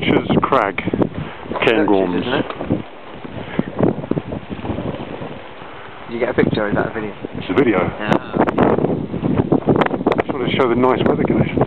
Lurchers crag, Cairngorms. Did you get a picture or is that a video? It's a video. Yeah. I just want to show the nice weather conditions.